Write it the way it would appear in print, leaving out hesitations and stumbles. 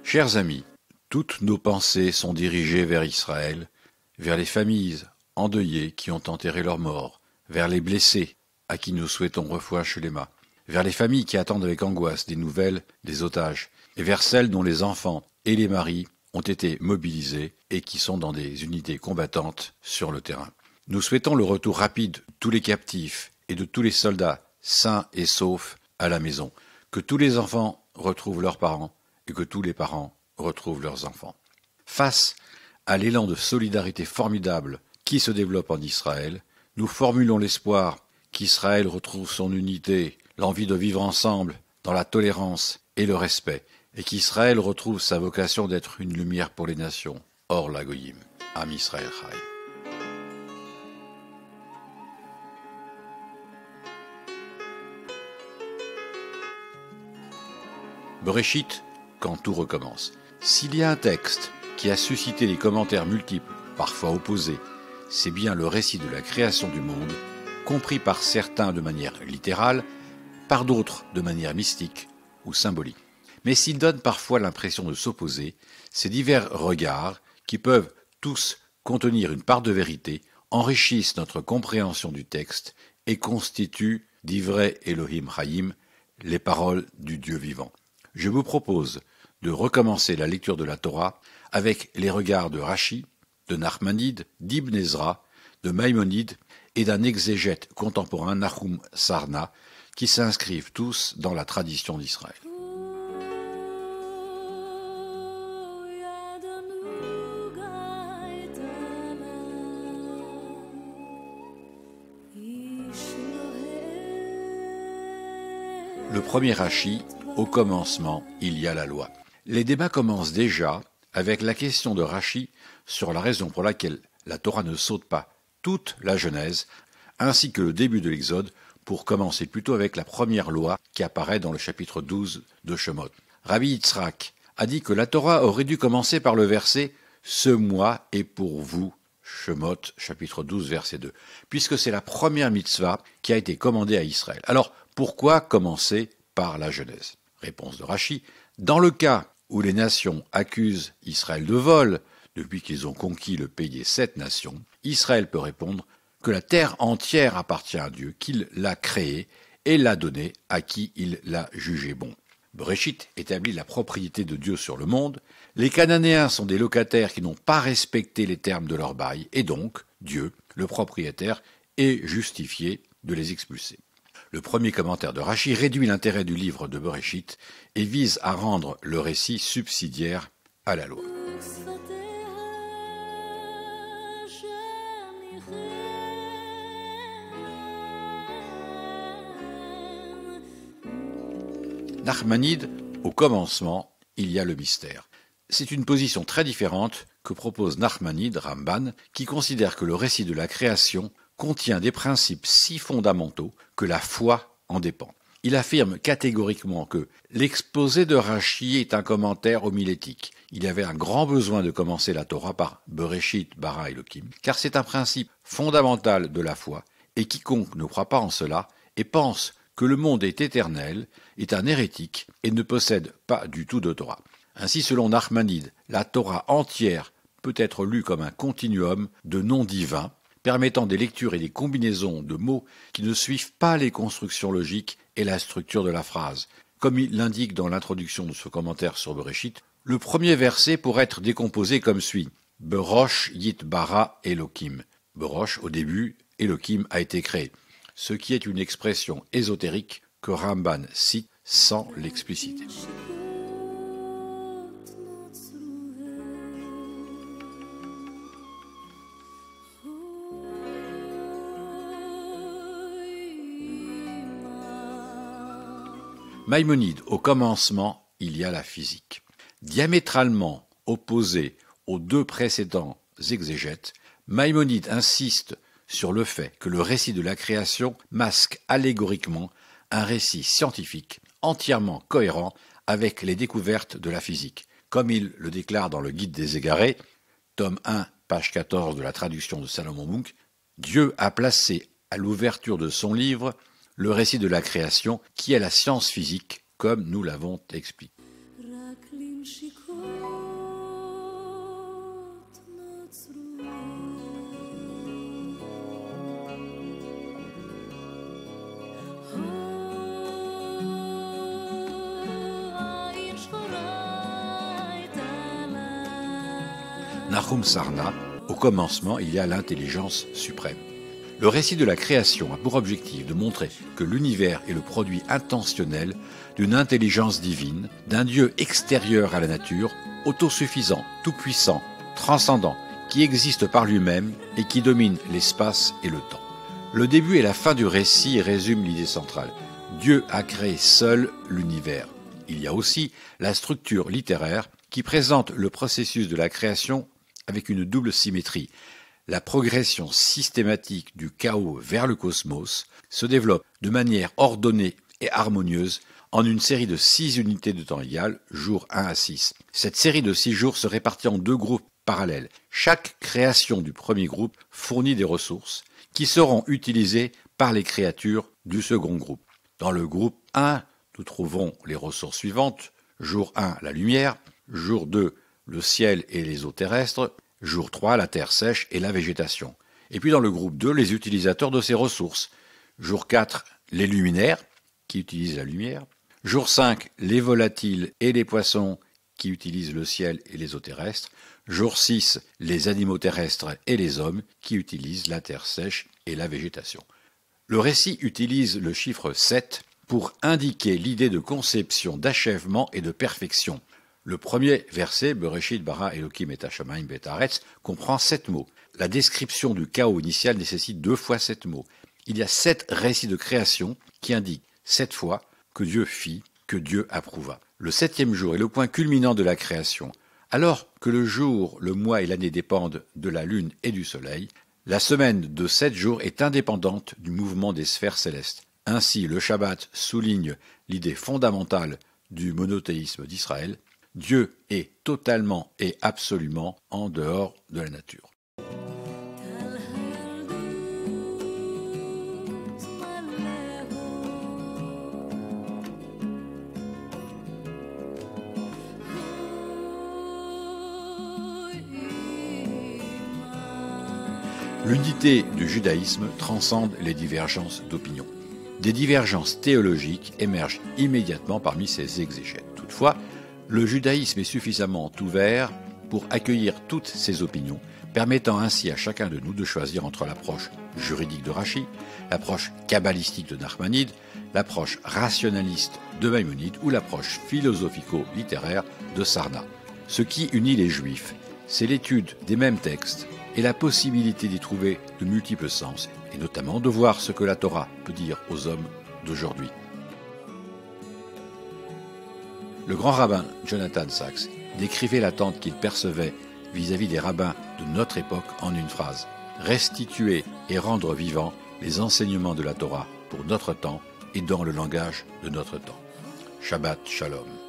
Chers amis, toutes nos pensées sont dirigées vers Israël, vers les familles endeuillées qui ont enterré leurs morts, vers les blessés à qui nous souhaitons refoua shelema, vers les familles qui attendent avec angoisse des nouvelles des otages, et vers celles dont les enfants et les maris ont été mobilisés et qui sont dans des unités combattantes sur le terrain. Nous souhaitons le retour rapide de tous les captifs et de tous les soldats sains et saufs à la maison, que tous les enfants retrouvent leurs parents et que tous les parents retrouvent leurs enfants. Face à l'élan de solidarité formidable qui se développe en Israël, nous formulons l'espoir qu'Israël retrouve son unité, l'envie de vivre ensemble dans la tolérance et le respect, et qu'Israël retrouve sa vocation d'être une lumière pour les nations, hors la Goyim. Am Israël Chai. Bereshit, quand tout recommence. S'il y a un texte qui a suscité des commentaires multiples, parfois opposés, c'est bien le récit de la création du monde, compris par certains de manière littérale, par d'autres de manière mystique ou symbolique. Mais s'il donne parfois l'impression de s'opposer, ces divers regards, qui peuvent tous contenir une part de vérité, enrichissent notre compréhension du texte et constituent d'Ivrei Elohim Chaim, les paroles du Dieu vivant. Je vous propose de recommencer la lecture de la Torah avec les regards de Rashi, de Nachmanide, d'Ibn Ezra, de Maïmonide et d'un exégète contemporain, Nahum Sarna, qui s'inscrivent tous dans la tradition d'Israël. Le premier Rashi, au commencement, il y a la loi. Les débats commencent déjà avec la question de Rashi sur la raison pour laquelle la Torah ne saute pas toute la Genèse, ainsi que le début de l'Exode, pour commencer plutôt avec la première loi qui apparaît dans le chapitre 12 de Shemot. Rabbi Yitzhak a dit que la Torah aurait dû commencer par le verset « Ce mois est pour vous », Shemot, chapitre 12, verset 2, puisque c'est la première mitzvah qui a été commandée à Israël. Alors, pourquoi commencer par la Genèse? Réponse de Rashi, dans le cas où les nations accusent Israël de vol, depuis qu'ils ont conquis le pays des 7 nations, Israël peut répondre que la terre entière appartient à Dieu, qu'il l'a créée et l'a donnée à qui il l'a jugé bon. Bereshit établit la propriété de Dieu sur le monde. Les Cananéens sont des locataires qui n'ont pas respecté les termes de leur bail, et donc Dieu, le propriétaire, est justifié de les expulser. Le premier commentaire de Rashi réduit l'intérêt du livre de Bereshit et vise à rendre le récit subsidiaire à la loi. Nachmanide, au commencement, il y a le mystère. C'est une position très différente que propose Nachmanide, Ramban, qui considère que le récit de la création contient des principes si fondamentaux que la foi en dépend. Il affirme catégoriquement que l'exposé de Rashi est un commentaire homilétique. Il y avait un grand besoin de commencer la Torah par Bereshit bara Elokim, car c'est un principe fondamental de la foi, et quiconque ne croit pas en cela et pense que le monde est éternel est un hérétique et ne possède pas du tout de Torah. Ainsi, selon Nachmanide, la Torah entière peut être lue comme un continuum de noms divins, permettant des lectures et des combinaisons de mots qui ne suivent pas les constructions logiques et la structure de la phrase. Comme il l'indique dans l'introduction de ce commentaire sur Bereshit, le premier verset pourrait être décomposé comme suit. Berosh yitbara Elokim. Berosh, au début, Elokim a été créé. Ce qui est une expression ésotérique que Ramban cite sans l'expliciter. Maïmonide, au commencement, il y a la physique. Diamétralement opposé aux 2 précédents exégètes, Maïmonide insiste sur le fait que le récit de la création masque allégoriquement un récit scientifique entièrement cohérent avec les découvertes de la physique. Comme il le déclare dans le Guide des égarés, tome 1, page 14 de la traduction de Salomon Munk, Dieu a placé à l'ouverture de son livre le récit de la création qui est la science physique comme nous l'avons expliqué. Nahum Sarna, au commencement il y a l'intelligence suprême. Le récit de la création a pour objectif de montrer que l'univers est le produit intentionnel d'une intelligence divine, d'un Dieu extérieur à la nature, autosuffisant, tout-puissant, transcendant, qui existe par lui-même et qui domine l'espace et le temps. Le début et la fin du récit résument l'idée centrale. Dieu a créé seul l'univers. Il y a aussi la structure littéraire qui présente le processus de la création avec une double symétrie. La progression systématique du chaos vers le cosmos se développe de manière ordonnée et harmonieuse en une série de 6 unités de temps égales, jours 1 à 6. Cette série de 6 jours se répartit en 2 groupes parallèles. Chaque création du premier groupe fournit des ressources qui seront utilisées par les créatures du second groupe. Dans le groupe 1, nous trouvons les ressources suivantes. Jour 1, la lumière. Jour 2, le ciel et les eaux terrestres. Jour 3, la terre sèche et la végétation. Et puis dans le groupe 2, les utilisateurs de ces ressources. Jour 4, les luminaires, qui utilisent la lumière. Jour 5, les volatiles et les poissons, qui utilisent le ciel et les eaux terrestres. Jour 6, les animaux terrestres et les hommes, qui utilisent la terre sèche et la végétation. Le récit utilise le chiffre 7 pour indiquer l'idée de conception, d'achèvement et de perfection. Le premier verset, Bereshit bara Elokim et Hashamayim bet haaretz, comprend 7 mots. La description du chaos initial nécessite 2 fois 7 mots. Il y a 7 récits de création qui indiquent 7 fois que Dieu fit, que Dieu approuva. Le 7e jour est le point culminant de la création. Alors que le jour, le mois et l'année dépendent de la lune et du soleil, la semaine de 7 jours est indépendante du mouvement des sphères célestes. Ainsi, le Shabbat souligne l'idée fondamentale du monothéisme d'Israël. Dieu est totalement et absolument en dehors de la nature. L'unité du judaïsme transcende les divergences d'opinion. Des divergences théologiques émergent immédiatement parmi ces exégètes. Toutefois, le judaïsme est suffisamment ouvert pour accueillir toutes ces opinions, permettant ainsi à chacun de nous de choisir entre l'approche juridique de Rashi, l'approche kabbalistique de Nachmanide, l'approche rationaliste de Maïmonide ou l'approche philosophico-littéraire de Sarna. Ce qui unit les Juifs, c'est l'étude des mêmes textes et la possibilité d'y trouver de multiples sens, et notamment de voir ce que la Torah peut dire aux hommes d'aujourd'hui. Le grand rabbin Jonathan Sacks décrivait l'attente qu'il percevait vis-à-vis des rabbins de notre époque en une phrase: restituer et rendre vivants les enseignements de la Torah pour notre temps et dans le langage de notre temps. Shabbat Shalom.